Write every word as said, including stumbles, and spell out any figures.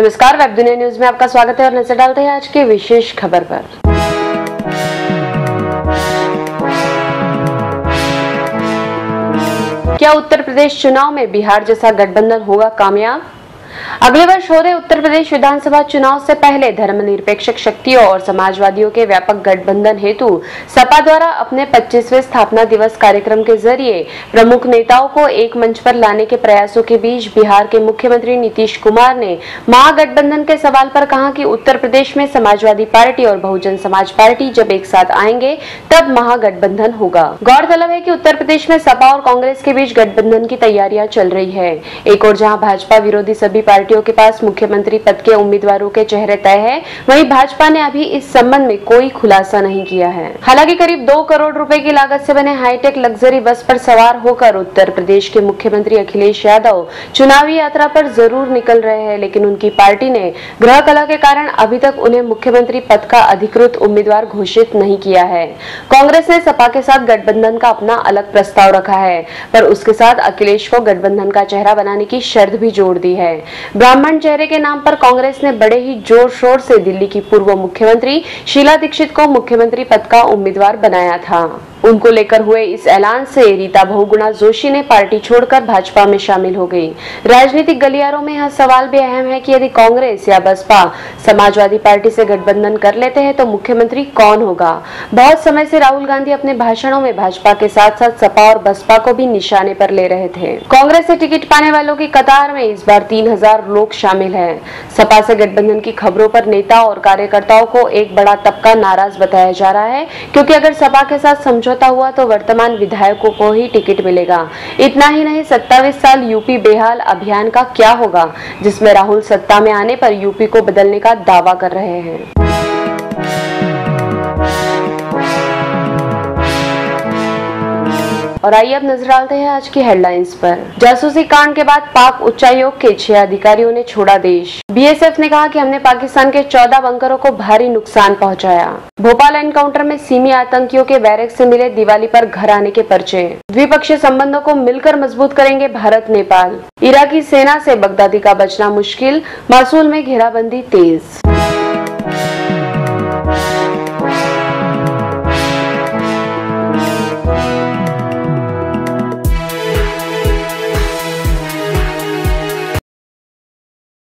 नमस्कार, वेब दुनिया न्यूज में आपका स्वागत है और नजर डालते हैं आज की विशेष खबर पर। क्या उत्तर प्रदेश चुनाव में बिहार जैसा गठबंधन होगा कामयाब? अगले वर्ष हो रहे उत्तर प्रदेश विधानसभा चुनाव से पहले धर्मनिरपेक्ष शक्तियों और समाजवादियों के व्यापक गठबंधन हेतु सपा द्वारा अपने पच्चीसवें स्थापना दिवस कार्यक्रम के जरिए प्रमुख नेताओं को एक मंच पर लाने के प्रयासों के बीच बिहार के मुख्यमंत्री नीतीश कुमार ने महागठबंधन के सवाल पर कहा कि उत्तर प्रदेश में समाजवादी पार्टी और बहुजन समाज पार्टी जब एक साथ आएंगे तब महागठबंधन होगा। गौरतलब है कि उत्तर प्रदेश में सपा और कांग्रेस के बीच गठबंधन की तैयारियां चल रही है। एक और जहां भाजपा विरोधी सभी पार्टियों के पास मुख्यमंत्री पद के उम्मीदवारों के चेहरे तय है, वहीं भाजपा ने अभी इस संबंध में कोई खुलासा नहीं किया है। हालांकि करीब दो करोड़ रुपए की लागत से बने हाईटेक लग्जरी बस पर सवार होकर उत्तर प्रदेश के मुख्यमंत्री अखिलेश यादव चुनावी यात्रा पर जरूर निकल रहे हैं, लेकिन उनकी पार्टी ने गृह कलह के कारण अभी तक उन्हें मुख्यमंत्री पद का अधिकृत उम्मीदवार घोषित नहीं किया है। कांग्रेस ने सपा के साथ गठबंधन का अपना अलग प्रस्ताव रखा है, पर उसके साथ अखिलेश को गठबंधन का चेहरा बनाने की शर्त भी जोड़ दी है। ब्राह्मण चेहरे के नाम पर कांग्रेस ने बड़े ही जोर शोर से दिल्ली की पूर्व मुख्यमंत्री शीला दीक्षित को मुख्यमंत्री पद का उम्मीदवार बनाया था। उनको लेकर हुए इस ऐलान से रीता बहुगुणा जोशी ने पार्टी छोड़कर भाजपा में शामिल हो गई। राजनीतिक गलियारों में यह सवाल भी अहम है कि यदि कांग्रेस या बसपा समाजवादी पार्टी से गठबंधन कर लेते हैं तो मुख्यमंत्री कौन होगा। बहुत समय से राहुल गांधी अपने भाषणों में भाजपा के साथ साथ सपा और बसपा को भी निशाने पर ले रहे थे। कांग्रेस से टिकट पाने वालों की कतार में इस बार तीन हजार लोग शामिल है। सपा से गठबंधन की खबरों पर नेता और कार्यकर्ताओं को एक बड़ा तबका नाराज बताया जा रहा है, क्योंकि अगर सपा के साथ समझौता हुआ तो वर्तमान विधायकों को ही टिकट मिलेगा। इतना ही नहीं, सत्ताईस साल यूपी बेहाल अभियान का क्या होगा, जिसमें राहुल सत्ता में आने पर यूपी को बदलने का दावा कर रहे हैं। और आइए अब नजर डालते हैं आज की हेडलाइंस पर। जासूसी कांड के बाद पाक उच्चायोग के छह अधिकारियों ने छोड़ा देश। बीएसएफ ने कहा कि हमने पाकिस्तान के चौदह बंकरों को भारी नुकसान पहुंचाया। भोपाल एनकाउंटर में सीमी आतंकियों के बैरक से मिले दिवाली पर घर आने के पर्चे। द्विपक्षीय संबंधों को मिलकर मजबूत करेंगे भारत नेपाल। इराकी सेना से बगदादी का बचना मुश्किल, मासूल में घेराबंदी तेज।